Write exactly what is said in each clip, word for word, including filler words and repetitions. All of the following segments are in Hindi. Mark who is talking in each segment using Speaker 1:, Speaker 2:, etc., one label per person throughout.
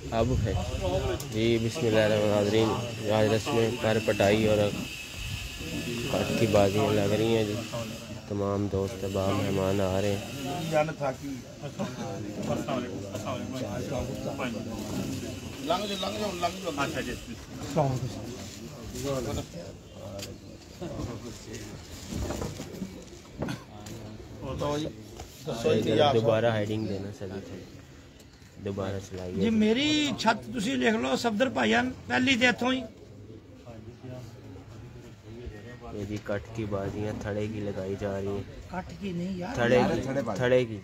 Speaker 1: अब है जी। बिस्मिल्लाहिर्रहमानिर्रहीम। आज रस्में पर पटाई और कट की बाजियाँ लग रही हैं जी। तमाम दोस्त बाब मेहमान आ रहे हैं। दोबारा हेडिंग देना सर, दोबारा चलाइए
Speaker 2: जी। मेरी छत तुसी लिख लो सफदर भाईजान पहली तो इतों ही
Speaker 1: ये जी कट की बाजियां थड़े की लगाई जा रही है।
Speaker 2: कट की नहीं यार,
Speaker 1: थड़े की, थड़े की।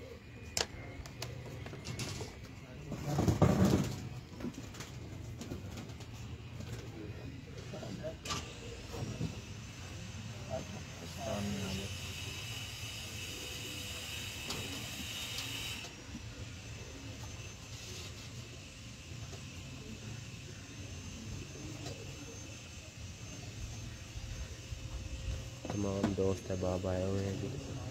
Speaker 1: तमाम दोस्त अहबाब आए हुए हैं जी।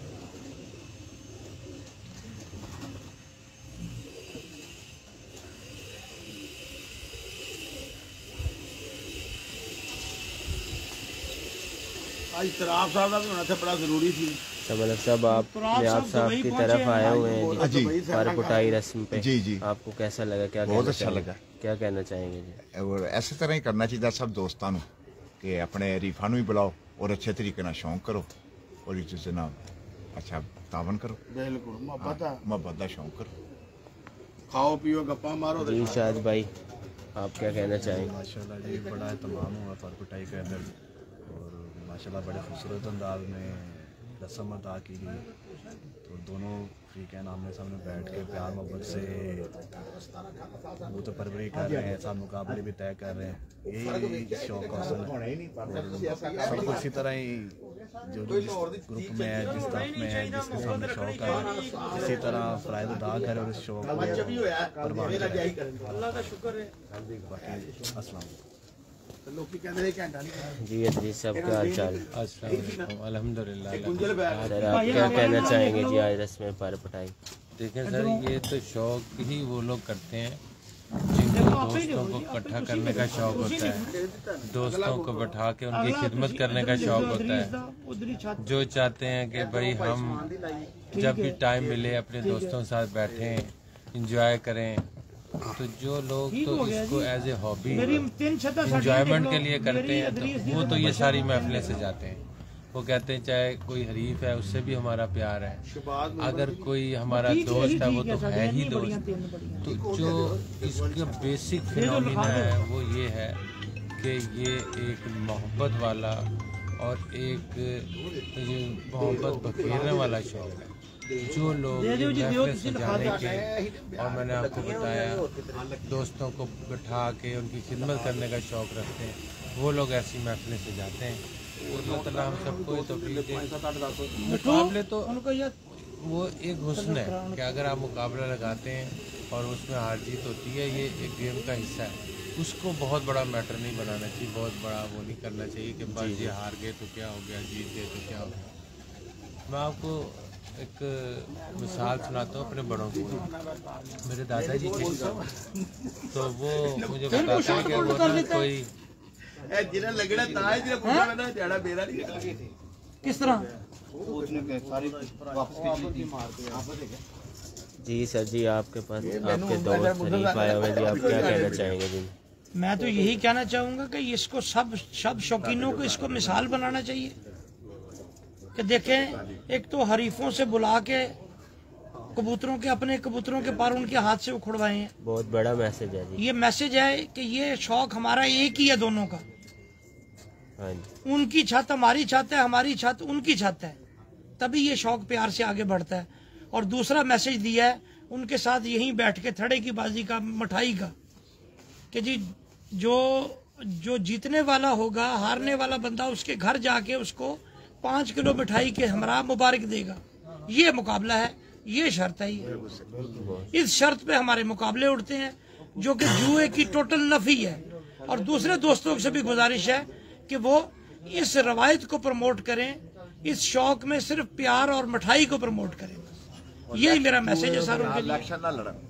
Speaker 3: आज तराफ साहब का भी होना था, बड़ा जरूरी थी।
Speaker 1: समलक साहब आप आप साहब की तरफ आए हुए हैं जी पर पुटाई रस्म पे।
Speaker 4: जी जी
Speaker 1: आपको कैसा लगा? क्या
Speaker 4: बहुत अच्छा लगा।
Speaker 1: क्या कहना चाहेंगे जी?
Speaker 4: और ऐसे तरह ही करना चाहिए सब दोस्तों कि अपने रीफा भी बुलाओ और अच्छे तरीके ना शौक करो और एक दूसरे ना अच्छा तावन करो।
Speaker 3: बिल्कुल
Speaker 4: मोहब्बत का शौक करो,
Speaker 3: खाओ पियो गप्पा मारो।
Speaker 1: जी शाद भाई आप क्या कहना चाहेंगे?
Speaker 5: माशाल्लाह जी बड़ा तमाम हुआ पर पिटाई का अंदर और माशाल्लाह बड़े खूबसूरत अंदाज में रस्म अदा की गई। तो दोनों फ्रीकैन आमने सामने बैठ के प्यार मोहब्बत से वो तो परवरी कर रहे हैं, सब मुकाबले भी तय कर रहे हैं। यही शौक का असल है। सबको इसी तरह ही जो जिस ग्रुप में है, जिस दफ में है, जिसके सामने शौक है, इसी तरह फ़राइज़ अदा करे और इस शौक को परवान करें। बाकी अस्सलाम
Speaker 1: जी। अजीज साहब क्या हाल चाल?
Speaker 6: अल्हम्दुलिल्लाह।
Speaker 1: सर आप क्या कहना चाहेंगे जी आज रस्में पर पटाई?
Speaker 6: देखें सर, ये तो शौक ही वो लोग करते हैं जिनको दोस्तों को इकट्ठा करने का शौक होता है, दोस्तों को बैठा के उनकी खिदमत करने का शौक होता है। जो चाहते हैं कि भाई हम जब भी टाइम मिले अपने दोस्तों के साथ बैठें, इंजॉय करें। तो जो लोग तो इसको एज ए हॉबी इंजॉयमेंट के लिए करते हैं तो वो तो ये सारी महफिलें से जाते हैं। वो कहते हैं चाहे कोई हरीफ है उससे भी हमारा प्यार है, अगर कोई हमारा दोस्त है वो तो है ही दोस्त। तो जो इसका बेसिक फिनोमिना है वो ये है कि ये एक मोहब्बत वाला और एक मोहब्बत बखेरने वाला शौक है। जो लोग सजाने के और मैंने आपको बताया दोस्तों को बैठा के उनकी खिदमत करने का शौक रखते हैं, वो लोग ऐसी महफिलें से जाते हैं। अल्लाह ताला हम सबको मुकाबले तो वो एक हुस्न है कि अगर आप मुकाबला लगाते हैं और उसमें हार जीत होती है, ये एक गेम का हिस्सा है। उसको बहुत बड़ा मैटर नहीं बनाना चाहिए, बहुत बड़ा वो नहीं करना चाहिए कि बस ये हार गए तो क्या हो गया, जीत गए तो क्या हो गया। मैं आपको एक मिसाल सुनाता हूँ अपने बड़ों की। मेरे दादाजी थे तो वो मुझे बताते हैं कि वो ना कोई
Speaker 2: किस तरह
Speaker 1: जी सर जी आपके पास आपके दोस्त हरीफ आए हुए जी, आप क्या कहना चाहेंगे जी?
Speaker 2: मैं तो यही कहना चाहूँगा कि इसको सब सब शौकीनों को इसको मिसाल बनाना चाहिए कि देखें, एक तो हरीफों से बुला के कबूतरों के अपने कबूतरों के पर उनके हाथ से उखड़वाए हैं।
Speaker 1: बहुत बड़ा मैसेज है जी।
Speaker 2: ये मैसेज है कि ये शौक हमारा एक ही है दोनों का।
Speaker 1: हाँ जी।
Speaker 2: उनकी छत हमारी छत है, हमारी छत उनकी छत है, तभी ये शौक प्यार से आगे बढ़ता है। और दूसरा मैसेज दिया है उनके साथ यहीं बैठ के थड़े की बाजी का, मिठाई का, कि जी जो जो जीतने वाला होगा, हारने वाला बंदा उसके घर जाके उसको पाँच किलो मिठाई के हमरा मुबारक देगा। ये मुकाबला है, ये शर्त है। ये इस शर्त पे हमारे मुकाबले उठते हैं जो कि जुए की टोटल नफी है। और दूसरे दोस्तों से भी गुजारिश है कि वो इस रवायत को प्रमोट करें, इस शौक में सिर्फ प्यार और मिठाई को प्रमोट करें। यही मेरा मैसेज है सारों के लिए।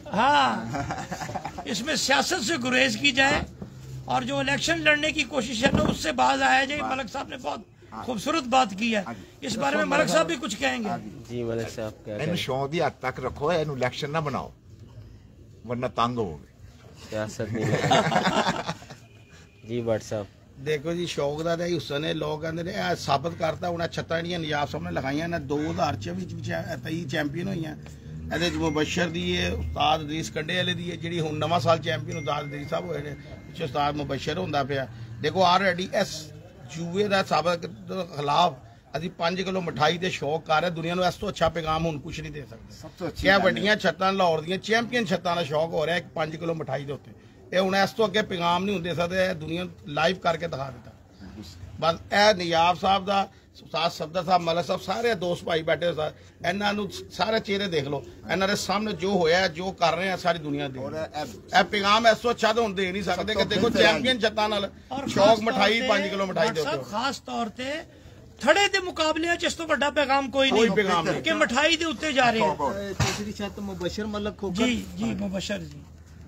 Speaker 2: हाँ, इसमें सियासत से गुरेज की जाए और जो इलेक्शन लड़ने की कोशिश है ना उससे बाज आया जाए। मलिक साहब ने बहुत खूबसूरत बात की है, इस बारे में मलिक साहब भी कुछ कहेंगे।
Speaker 1: जी मलिक साहब क्या
Speaker 4: इन शौक की हद तक रखो, इन इलेक्शन ना बनाओ वरना तंग हो
Speaker 1: सियासत नहीं जी भट्ट साहब।
Speaker 3: देखो जी शौक का हिस्सा ने लोग कहते ने ਇਹ ਸਾਬਤ ਕਰਤਾ ਹੁਣ ਛੱਤਾਂ ਜਿਹੜੀਆਂ ਨਿਜਾਬ ਸਾਹਿਬ ਨੇ ਲਗਾਈਆਂ ਨੇ ਦੋ ਹਜ਼ਾਰ ਚੌਵੀ ਵਿੱਚ ਤੇਈ ਚੈਂਪੀਅਨ ਹੋਈਆਂ। ਇਹਦੇ ਚ ਮੁਬਸ਼ਰ ਦੀ ਹੈ, ਉਸਤਾਦ ਅਦੀਸ ਕੰਡੇ ਵਾਲੇ ਦੀ ਹੈ, ਜਿਹੜੀ ਹੁਣ ਨਵਾਂ ਸਾਲ ਚੈਂਪੀਅਨ ਉਸਤਾਦ ਅਦੀਸ ਸਾਹਿਬ ਹੋਏ ਨੇ, ਪਿੱਛੇ ਉਸਤਾਦ ਮੁਬਸ਼ਰ ਹੁੰਦਾ ਪਿਆ। ਦੇਖੋ ਆਲਰੇਡੀ ਇਸ ਜੂਏ ਦਾ ਸਾਬਤ ਖਿਲਾਫ ਅਸੀਂ ਪੰਜ ਕਿਲੋ ਮਠਾਈ ਦੇ ਸ਼ੌਕ ਕਰ ਰਹੇ। ਦੁਨੀਆ ਨੂੰ ਇਸ ਤੋਂ ਅੱਛਾ ਪੈਗਾਮ ਹੁਣ ਕੁਝ ਨਹੀਂ ਦੇ ਸਕਦੇ। ਕਿਆ ਵੱਡੀਆਂ ਛੱਤਾਂ ਲਾਹੌਰ ਦੀਆਂ ਚੈਂਪੀਅਨ ਛੱਤਾਂ ਦਾ ਸ਼ੌਕ ਹੋ ਰਿਹਾ ਇੱਕ ਪੰਜ ਕਿਲੋ ਮਠਾਈ ਦੇ ਉੱਤੇ। ਇਹ ਹੁਣ ਇਸ ਤੋਂ ਅੱਗੇ ਪੈਗਾਮ ਨਹੀਂ ਹੁੰਦੇ ਸਕਦੇ, ਦੁਨੀਆ ਲਾਈਵ ਕਰਕੇ ਦਿਖਾ ਦਿੱਤਾ। ਬਸ ਇਹ ਨਿਜਾਬ ਸਾਹਿਬ ਦਾ, ਉਸਤਾਦ ਸਫਦਰ ਸਾਹਿਬ, ਮਲਿਕ ਸਾਹਿਬ, ਸਾਰੇ ਦੋਸਤ ਭਾਈ ਬੈਠੇ ਸਰ, ਇਹਨਾਂ ਨੂੰ ਸਾਰੇ ਚਿਹਰੇ ਦੇਖ ਲਓ, ਇਹਨਾਂ ਦੇ ਸਾਹਮਣੇ ਜੋ ਹੋਇਆ ਜੋ ਕਰ ਰਹੇ ਆ ਸਾਰੀ ਦੁਨੀਆ ਦੇ। ਇਹ ਪੈਗਾਮ ਇਸ ਤੋਂ ਅੱਛਾ ਤਾਂ ਹੁਣ ਦੇ ਨਹੀਂ ਸਕਦੇ ਕਿ ਦੇਖੋ ਚੈਂਪੀਅਨ ਛੱਤਾਂ ਨਾਲ ਸ਼ੌਕ ਮਠਾਈ ਪੰਜ ਕਿਲੋ ਮਠਾਈ ਦੇ ਉੱਤੇ।
Speaker 2: ਖਾਸ ਤੌਰ ਤੇ ਥੜੇ ਦੇ ਮੁਕਾਬਲੇ ਚ ਇਸ ਤੋਂ ਵੱਡਾ ਪੈਗਾਮ ਕੋਈ ਨਹੀਂ,
Speaker 3: ਕੋਈ ਪੈਗਾਮ ਨਹੀਂ
Speaker 2: ਕਿ ਮਠਾਈ ਦੇ ਉੱਤੇ ਜਾ ਰਹੇ ਆ।
Speaker 7: ਤੀਸਰੀ ਛੱਤ ਮੁਬਸ਼ਰ ਮਲਕ ਖੋਖਰ
Speaker 2: ਜੀ ਜੀ ਮੁਬਸ਼ਰ ਜੀ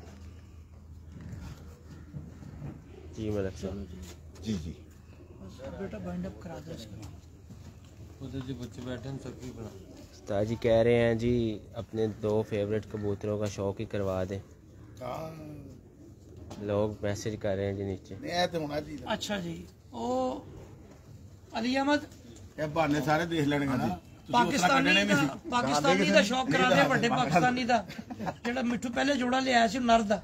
Speaker 1: जी मलिक साहब।
Speaker 4: जी जी
Speaker 2: बेटा बाइंड अप करा दो इसको।
Speaker 6: उधर जो बच्चे बैठे हैं सबकी बना।
Speaker 1: उस्ताद जी कह रहे हैं जी अपने दो फेवरेट कबूतरों का शौक ही करवा दें। लोग मैसेज कर रहे हैं जी नीचे।
Speaker 2: अच्छा जी, ओ अली अहमद
Speaker 3: ਇਹ ਬਹਾਨੇ ਸਾਰੇ ਦੇਖ ਲੈਣਗੇ ਨਾ।
Speaker 2: ਪਾਕਿਸਤਾਨੀ ਦਾ ਪਾਕਿਸਤਾਨੀ ਦਾ ਸ਼ੌਕ ਕਰਾ ਦੇ, ਵੱਡੇ ਪਾਕਿਸਤਾਨੀ ਦਾ ਜਿਹੜਾ ਮਿੱਠੂ ਪਹਿਲੇ ਜੋੜਾ ਲਿਆਇਆ ਸੀ ਨਰ ਦਾ।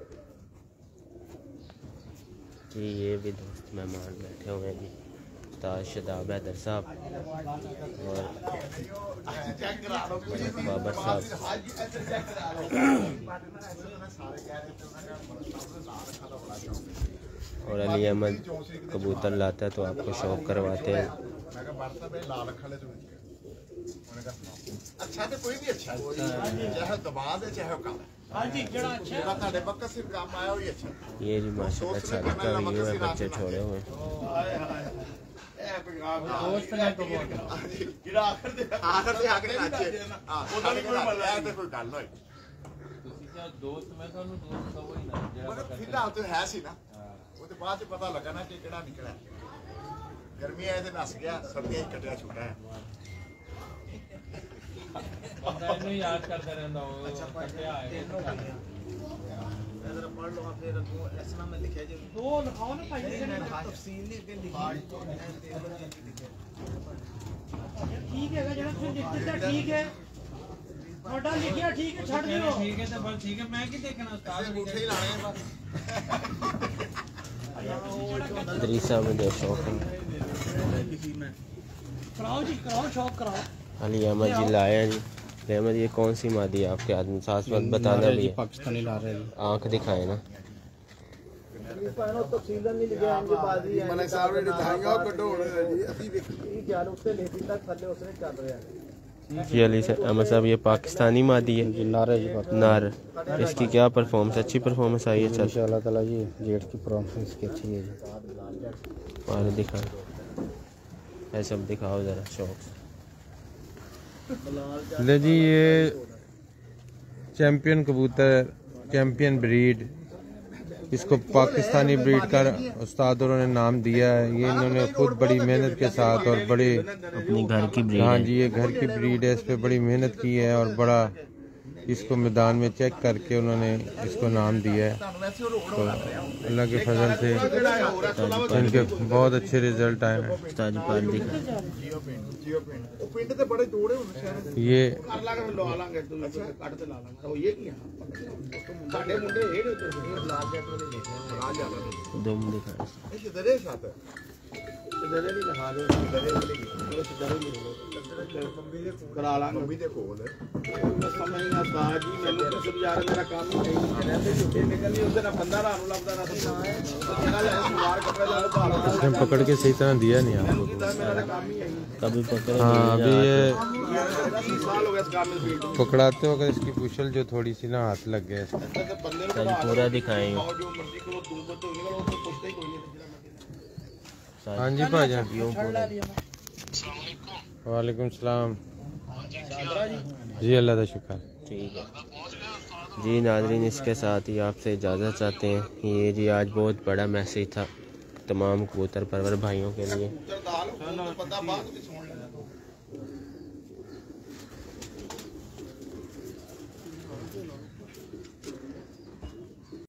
Speaker 1: जी ये भी दोस्त मेहमान बैठे हुए हैं जी, उस्ताद शदाब हैदर साहब और बाबर साहब। और अली अहमद कबूतर लाता है तो आपको शौक करवाते हैं।
Speaker 4: अच्छा तो कोई भी अच्छा चाहे दबा दे चाहे कम
Speaker 1: ये जी माशाल्लाह शादी का व्यू है, बच्चे छोड़े हुए हैं।
Speaker 6: दोस्त मैं ਤੁਹਾਨੂੰ ਦੋਸਤ ਦਾ ਵਹੀ ਨਾ ਜਿਹੜਾ
Speaker 4: ਫਿਲਹਾਲ ਤੇ ਹੈ ਸੀ ਨਾ, ਉਹਦੇ ਬਾਅਦ ਚ ਪਤਾ ਲੱਗਾ ਨਾ ਕਿ ਕਿਹੜਾ ਨਿਕਲਿਆ। ਗਰਮੀ ਆਏ ਤੇ ਨਸ ਗਿਆ, ਸਰਦੀਆਂ ਹੀ ਕੱਟਿਆ ਛੋਟਾ ਹੈ।
Speaker 6: ਬੰਦਾ ਇਹਨੂੰ ਯਾਦ ਕਰਦਾ ਰਹਿੰਦਾ ਉਹ ਕੱਟਿਆ ਆਏ।
Speaker 7: जरा पढ़ लो फिर इसमें में लिखा जी
Speaker 2: दो लिखाओ ना भाई,
Speaker 7: तफसील लिख लिखी
Speaker 2: ठीक है जेड़ा तुम लिखते ठीक है, ਤੁਹਾਡਾ ਲਿਖਿਆ ਠੀਕ ਹੈ, ਛੱਡ ਦਿਓ
Speaker 6: ठीक है तो बस ठीक है। मैं की देखना उस्ताद
Speaker 4: ਉੱਥੇ ਹੀ ਲਾਣੇ ਬਸ।
Speaker 1: दरीसा में जो शौक है
Speaker 2: कराओ जी, कराओ शौक कराओ।
Speaker 1: अली अहमद जी लाए हैं जी। अली अहमद ये कौन सी मादी है आपके आदमी, साथ वक्त बताना भी है।
Speaker 7: पाकिस्तानी ला रहे हैं
Speaker 1: आँख दिखाए ना।
Speaker 7: तफसील नहीं लिखा इनके बाद ही
Speaker 3: ਮਲਿਕ ਸਾਹਿਬ ਨੇ ਦਿਖਾਈਆਂ ਉਹ ਕੱਢੋ ਹੁਣ ਜੀ ਅਸੀਂ ਵੇਖ।
Speaker 7: ये जान उससे लेती तक थल्ले उसने चल रहे हैं।
Speaker 1: जी अली अहमद साहब ये पाकिस्तानी मादी है
Speaker 7: नारे जी
Speaker 1: नार, इसकी क्या परफॉर्मेंस, अच्छी परफॉर्मेंस आई है? चल
Speaker 7: इंशाल्लाह ताला जी जेट की परफॉर्मेंस की अच्छी है जी।
Speaker 1: और दिखाओ, ये सब दिखाओ ज़रा शौक।
Speaker 6: ले जी ये चैंपियन कबूतर, चैंपियन ब्रीड, इसको पाकिस्तानी ब्रीड का उस्तादों ने नाम दिया है। ये इन्होंने खुद बड़ी मेहनत के साथ और बड़ी
Speaker 1: अपनी घर की ब्रीड
Speaker 6: हाँ
Speaker 1: है।
Speaker 6: जी ये घर की ब्रीड है, इस पे बड़ी मेहनत की है और बड़ा इसको मैदान में चेक करके उन्होंने इसको नाम दिया है। तो अल्लाह के फजल से इनके बहुत अच्छे रिजल्ट आए हैं।
Speaker 1: उस्ताद जी पर दिखा
Speaker 3: ਉਹ ਪਿੰਡ ਤੇ ਬੜੇ ਜੋੜੇ ਹੁੰਦੇ ਸ਼ਹਿਰ
Speaker 6: ये
Speaker 3: ਕਰ ਲਾਂਗੇ ਫਿਰ ਲਵਾ ਲਾਂਗੇ ਤੂੰ ਕੱਟ ਤੇ ਲਾ ਲਾਂਗੇ। ਉਹ ਇਹ ਕੀ ਆ ਸਾਡੇ ਮੁੰਡੇ ਇਹ ਉੱਤੇ ਲਾਲ ਜੈਟ ਵਾਲੇ ਦੇਖੇ ਆ ਜਾ
Speaker 1: दुम दिखा।
Speaker 4: ਇਹ ਕਿਧਰ ਹੈ ਸਾਥ
Speaker 3: ਦਰੇ ਨਹੀਂ ਲਗਾ ਦੇ ਦਰੇ ਵਾਲੇ ਉਹ ਦਰੇ ਨਹੀਂ ਕਰਾ ਲਾਂਗੇ
Speaker 4: ਮੰਮੀ ਦੇ ਕੋਲ
Speaker 3: ਮੈਂ ਸਮਝ ਨਹੀਂ ਆਦਾ ਜੀ ਮੈਨੂੰ ਕਿਸੇ ਬਾਜ਼ਾਰ ਮੇਰਾ ਕੰਮ ਹੀ ਨਹੀਂ ਰਹਿੰਦੇ ਝੂਠੇ ਨਿਕਲਣੀ ਉਹਦੇ ਨਾਲ ਬੰਦਾ ਰਾਹ ਨੂੰ ਲੱਭਦਾ ਨਾ ਸੱਚਾ ਹੈ ਜਿਹੜਾ ਲੈ ਸਵਾਰ ਕੱਪੜੇ ਲੈ ਭਾਲ
Speaker 6: इसने पकड़ के सही तरह दिया नहीं आपको।
Speaker 3: ਮੇਰਾ ਤਾਂ ਕੰਮ ਹੀ ਹੈ
Speaker 1: कभी पकड़े
Speaker 6: हाँ अभी ये
Speaker 3: तीस साल हो गया इस काम में फील्ड
Speaker 6: पकड़ाते वक्त इसकी पुछल जो थोड़ी सी ना हाथ लग गए इसके।
Speaker 3: में तो बंदे
Speaker 1: उस्ताद जी पूरा दिखाएं।
Speaker 3: और जो मर्जी करो तुम को तो निकलो तो पूछते ही कोई नहीं।
Speaker 6: हाँ जी भाईजान,
Speaker 1: यूं पूरा
Speaker 6: वालेकुम सलाम जी, अल्लाह का शुक्र।
Speaker 1: ठीक है। जी नाज़रीन, इसके साथ ही आपसे इजाज़त चाहते हैं। ये जी आज बहुत बड़ा मैसेज था तमाम कबूतर परवर भाइयों के लिए।